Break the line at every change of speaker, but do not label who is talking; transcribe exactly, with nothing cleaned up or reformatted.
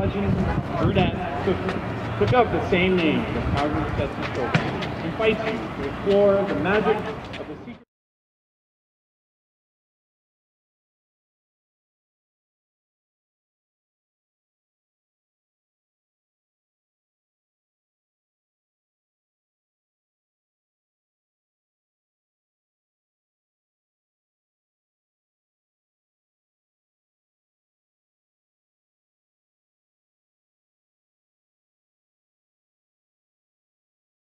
Asian brunette took, took up the same name from Calgary Stetson Trophy, invites you to explore the magic